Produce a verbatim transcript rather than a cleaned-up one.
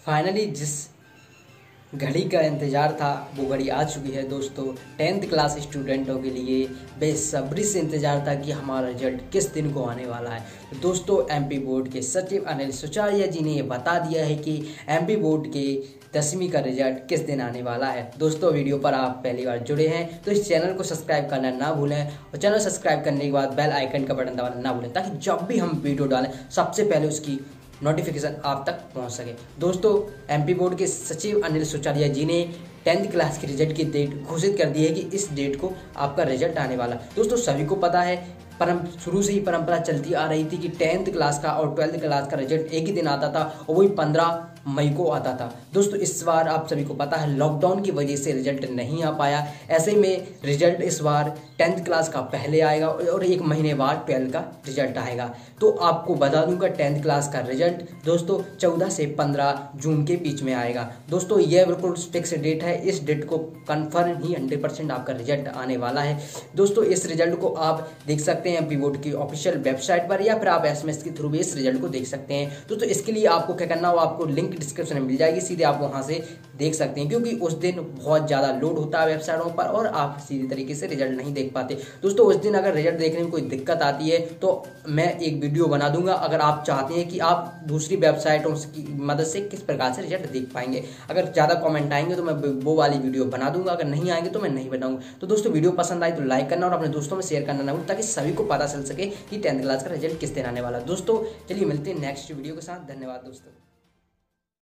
Finally जिस घड़ी का इंतज़ार था वो घड़ी आ चुकी है दोस्तों। टेंथ क्लास स्टूडेंटों के लिए बेसब्री से इंतज़ार था कि हमारा रिजल्ट किस दिन को आने वाला है। तो दोस्तों एमपी बोर्ड के सचिव अनिल सुचारिया जी ने ये बता दिया है कि एमपी बोर्ड के दसवीं का रिजल्ट किस दिन आने वाला है। दोस्तों वीडियो पर आप पहली बार जुड़े हैं तो इस चैनल को सब्सक्राइब करना ना भूलें और चैनल सब्सक्राइब करने के बाद बेल आइकन का बटन दबाना ना भूलें ताकि जब भी हम वीडियो डालें सबसे पहले उसकी नोटिफिकेशन आप तक पहुंच सके। दोस्तों एमपी बोर्ड के सचिव अनिल सुचारिया जी ने टेंथ क्लास के रिजल्ट की डेट घोषित कर दी है कि इस डेट को आपका रिजल्ट आने वाला। दोस्तों सभी को पता है, परम शुरू से ही परंपरा चलती आ रही थी कि टेंथ क्लास का और ट्वेल्थ क्लास का रिजल्ट एक ही दिन आता था और वही पंद्रह मई को आता था। दोस्तों इस बार आप सभी को पता है लॉकडाउन की वजह से रिजल्ट नहीं आ पाया, ऐसे में रिजल्ट इस बार टेंथ क्लास का पहले आएगा और एक महीने बाद ट्वेल्थ का रिजल्ट आएगा। तो आपको बता दूंगा टेंथ क्लास का रिजल्ट दोस्तों चौदह से पंद्रह जून के बीच में आएगा। दोस्तों यह बिल्कुल फिक्स डेट है, इस डेट को कन्फर्म ही हंड्रेड परसेंट आपका रिजल्ट आने वाला है। दोस्तों इस रिजल्ट को आप देख सकते हैं एमपी बोर्ड की ऑफिशियल वेबसाइट पर या फिर आप एसएमएस के थ्रू भी इस रिजल्ट को देख सकते हैं। दोस्तों इसके लिए आपको क्या करना हो, आपको लिंक डिस्क्रिप्शन में मिल जाएगी, सीधे आप वहां से देख सकते हैं क्योंकि उस दिन बहुत ज़्यादा लोड होता है वेबसाइटों पर और आप सीधे तरीके से रिजल्ट नहीं देख पाते। दोस्तों उस दिन अगर रिजल्ट देखने में कोई दिक्कत आती है तो मैं एक वीडियो बना दूंगा, अगर आप चाहते हैं कि आप दूसरी वेबसाइटों की मदद से किस प्रकार से रिजल्ट देख पाएंगे। अगर ज़्यादा कमेंट आएंगे तो मैं वो वाली वीडियो बना दूंगा, अगर नहीं आएंगे तो मैं नहीं बनाऊंगा। तो दोस्तों वीडियो पसंद आई तो लाइक करना और अपने दोस्तों में शेयर करना ना भूलें ताकि सभी को पता चल सके कि टेंथ क्लास का रिजल्ट किस दिन आने वाला। दोस्तों चलिए मिलते हैं नेक्स्ट वीडियो के साथ। धन्यवाद दोस्तों।